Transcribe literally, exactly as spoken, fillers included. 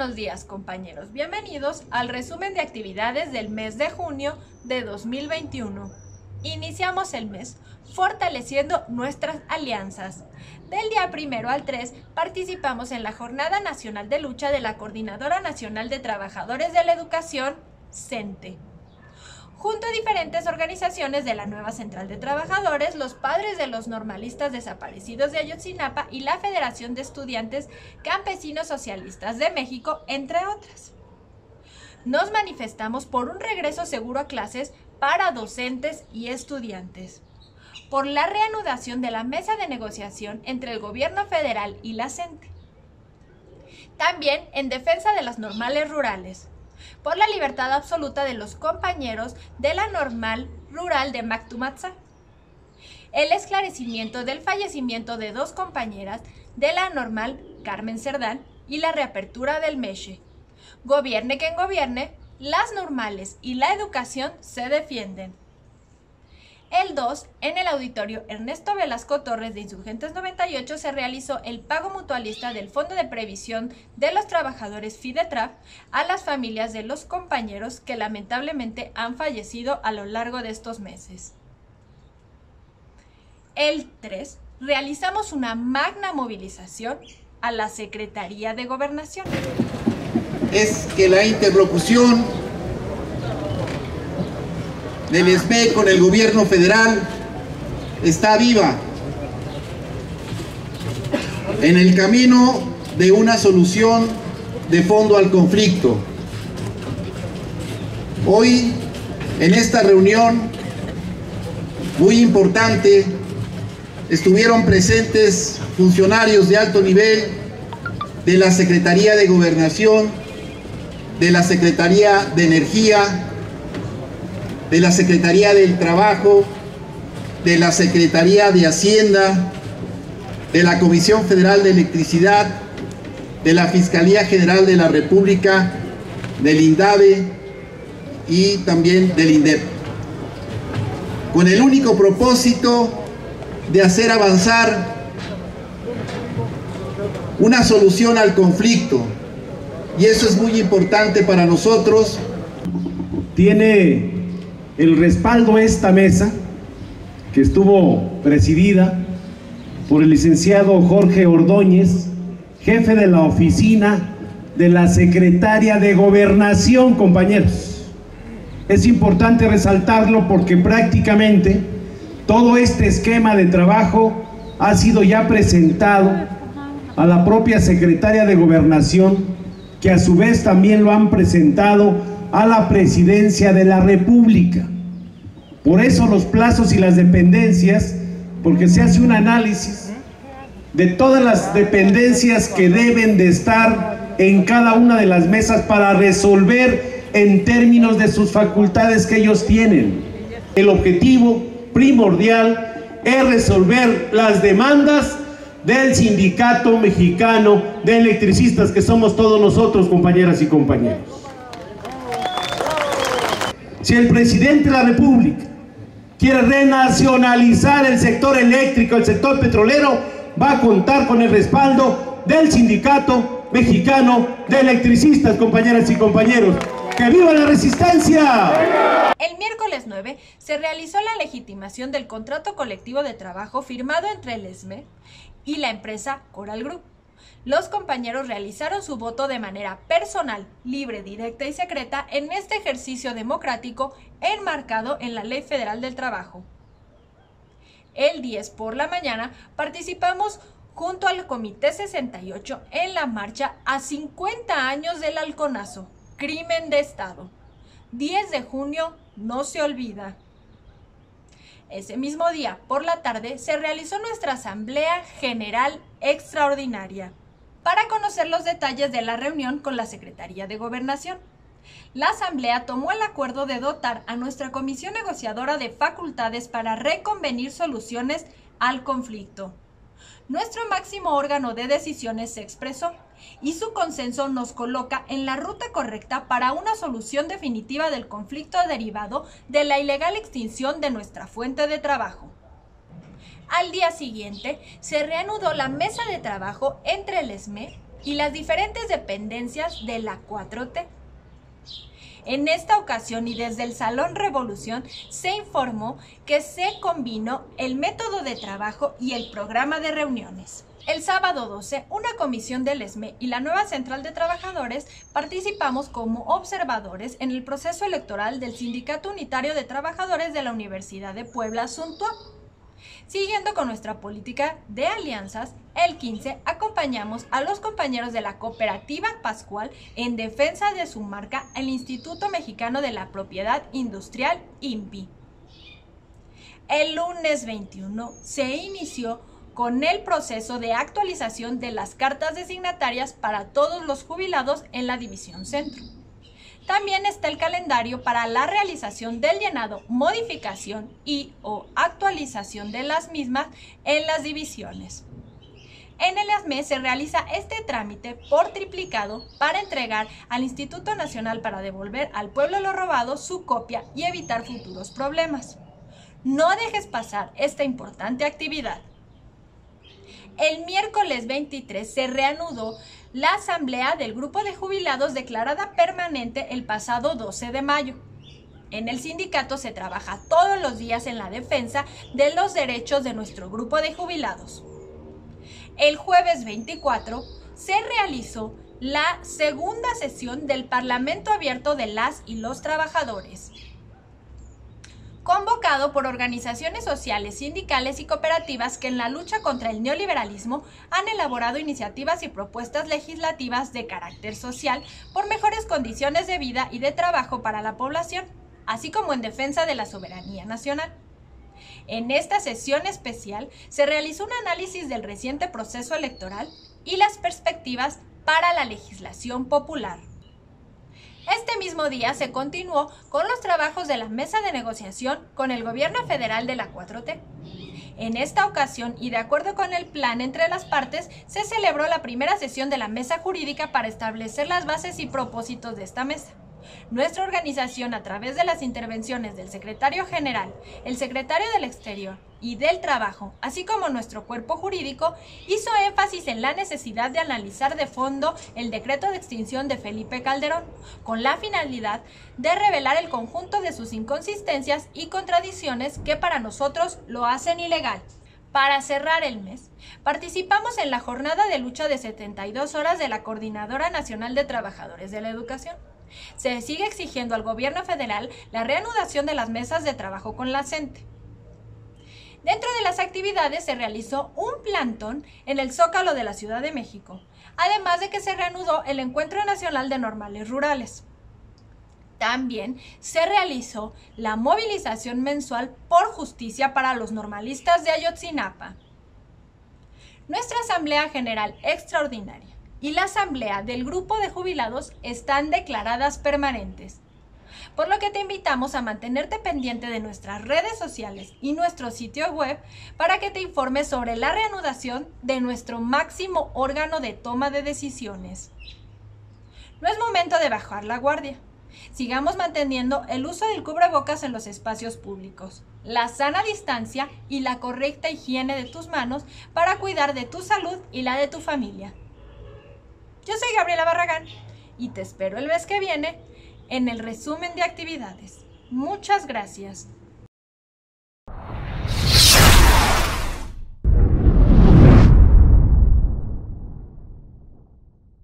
buenos días, compañeros. Bienvenidos al resumen de actividades del mes de junio de dos mil veintiuno. Iniciamos el mes fortaleciendo nuestras alianzas. Del día primero al tres participamos en la Jornada Nacional de Lucha de la Coordinadora Nacional de Trabajadores de la Educación, CENTE. Junto a diferentes organizaciones de la nueva Central de Trabajadores, los padres de los normalistas desaparecidos de Ayotzinapa y la Federación de Estudiantes Campesinos Socialistas de México, entre otras. Nos manifestamos por un regreso seguro a clases para docentes y estudiantes, por la reanudación de la mesa de negociación entre el gobierno federal y la CENTE. También en defensa de las normales rurales, por la libertad absoluta de los compañeros de la normal rural de Mactumatzá, el esclarecimiento del fallecimiento de dos compañeras de la normal Carmen Cerdán y la reapertura del Meche. Gobierne quien gobierne, las normales y la educación se defienden. El dos, en el auditorio Ernesto Velasco Torres de Insurgentes noventa y ocho se realizó el pago mutualista del Fondo de Previsión de los Trabajadores FIDETRAF a las familias de los compañeros que lamentablemente han fallecido a lo largo de estos meses. El tres, realizamos una magna movilización a la Secretaría de Gobernación. Es que la interlocución del E S M E con el gobierno federal está viva en el camino de una solución de fondo al conflicto. Hoy, en esta reunión muy importante, estuvieron presentes funcionarios de alto nivel de la Secretaría de Gobernación, de la Secretaría de Energía, de la Secretaría del Trabajo, de la Secretaría de Hacienda, de la Comisión Federal de Electricidad, de la Fiscalía General de la República, del INDAVE y también del INDEP, con el único propósito de hacer avanzar una solución al conflicto, y eso es muy importante para nosotros. Tiene el respaldo a esta mesa, que estuvo presidida por el licenciado Jorge Ordóñez, jefe de la oficina de la Secretaria de Gobernación, compañeros. Es importante resaltarlo porque prácticamente todo este esquema de trabajo ha sido ya presentado a la propia Secretaria de Gobernación, que a su vez también lo han presentado a la Presidencia de la República. Por eso los plazos y las dependencias, porque se hace un análisis de todas las dependencias que deben de estar en cada una de las mesas para resolver en términos de sus facultades que ellos tienen. El objetivo primordial es resolver las demandas del Sindicato Mexicano de Electricistas, que somos todos nosotros, compañeras y compañeros. Si el presidente de la República quiere renacionalizar el sector eléctrico, el sector petrolero, va a contar con el respaldo del Sindicato Mexicano de Electricistas, compañeras y compañeros. ¡Que viva la resistencia! El miércoles nueve se realizó la legitimación del contrato colectivo de trabajo firmado entre el E S M E y la empresa Coral Group. Los compañeros realizaron su voto de manera personal, libre, directa y secreta en este ejercicio democrático enmarcado en la Ley Federal del Trabajo. El diez por la mañana participamos junto al Comité sesenta y ocho en la marcha a cincuenta años del halconazo, crimen de Estado. diez de junio no se olvida. Ese mismo día, por la tarde, se realizó nuestra Asamblea General Extraordinaria para conocer los detalles de la reunión con la Secretaría de Gobernación. La Asamblea tomó el acuerdo de dotar a nuestra comisión negociadora de facultades para reconvenir soluciones al conflicto. Nuestro máximo órgano de decisiones se expresó y su consenso nos coloca en la ruta correcta para una solución definitiva del conflicto derivado de la ilegal extinción de nuestra fuente de trabajo. Al día siguiente, se reanudó la mesa de trabajo entre el E S M E y las diferentes dependencias de la cuatro T. En esta ocasión y desde el Salón Revolución se informó que se combinó el método de trabajo y el programa de reuniones. El sábado doce, una comisión del E S M E y la nueva Central de Trabajadores participamos como observadores en el proceso electoral del Sindicato Unitario de Trabajadores de la Universidad de Puebla, Suntua. Siguiendo con nuestra política de alianzas, el quince acompañamos a los compañeros de la Cooperativa Pascual en defensa de su marca, el Instituto Mexicano de la Propiedad Industrial, I N P I. El lunes veintiuno se inició con el proceso de actualización de las cartas designatarias para todos los jubilados en la División Centro. También está el calendario para la realización del llenado, modificación y o actualización de las mismas en las divisiones. En el E S M E se realiza este trámite por triplicado para entregar al Instituto Nacional para devolver al pueblo lo robado su copia y evitar futuros problemas. No dejes pasar esta importante actividad. El miércoles veintitrés se reanudó la asamblea del grupo de jubilados declarada permanente el pasado doce de mayo. En el sindicato se trabaja todos los días en la defensa de los derechos de nuestro grupo de jubilados. El jueves veinticuatro se realizó la segunda sesión del Parlamento Abierto de las y los Trabajadores, convocado por organizaciones sociales, sindicales y cooperativas que en la lucha contra el neoliberalismo han elaborado iniciativas y propuestas legislativas de carácter social por mejores condiciones de vida y de trabajo para la población, así como en defensa de la soberanía nacional. En esta sesión especial se realizó un análisis del reciente proceso electoral y las perspectivas para la legislación popular. Este mismo día se continuó con los trabajos de la mesa de negociación con el gobierno federal de la cuatro T. En esta ocasión, y de acuerdo con el plan entre las partes, se celebró la primera sesión de la mesa jurídica para establecer las bases y propósitos de esta mesa. Nuestra organización, a través de las intervenciones del secretario general, el secretario del Exterior y del Trabajo, así como nuestro cuerpo jurídico, hizo énfasis en la necesidad de analizar de fondo el decreto de extinción de Felipe Calderón, con la finalidad de revelar el conjunto de sus inconsistencias y contradicciones que para nosotros lo hacen ilegal. Para cerrar el mes, participamos en la jornada de lucha de setenta y dos horas de la Coordinadora Nacional de Trabajadores de la Educación. Se sigue exigiendo al gobierno federal la reanudación de las mesas de trabajo con la CENTE. Dentro de las actividades se realizó un plantón en el Zócalo de la Ciudad de México, además de que se reanudó el Encuentro Nacional de Normales Rurales. También se realizó la movilización mensual por justicia para los normalistas de Ayotzinapa. Nuestra Asamblea General Extraordinaria y la Asamblea del Grupo de Jubilados están declaradas permanentes, por lo que te invitamos a mantenerte pendiente de nuestras redes sociales y nuestro sitio web para que te informes sobre la reanudación de nuestro máximo órgano de toma de decisiones. No es momento de bajar la guardia. Sigamos manteniendo el uso del cubrebocas en los espacios públicos, la sana distancia y la correcta higiene de tus manos para cuidar de tu salud y la de tu familia. Yo soy Gabriela Barragán y te espero el mes que viene en el resumen de actividades. Muchas gracias.